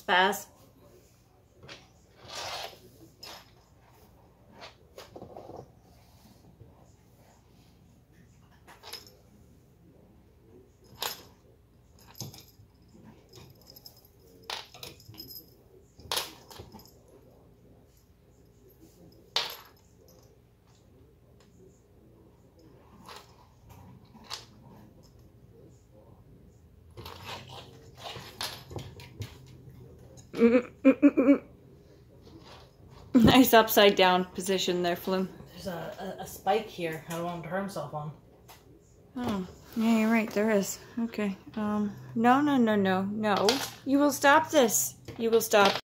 Spaz. Nice upside down position there, Floom. There's a spike here. I don't want him to hurt himself on. Oh, yeah, you're right. There is. Okay. No. You will stop this. You will stop.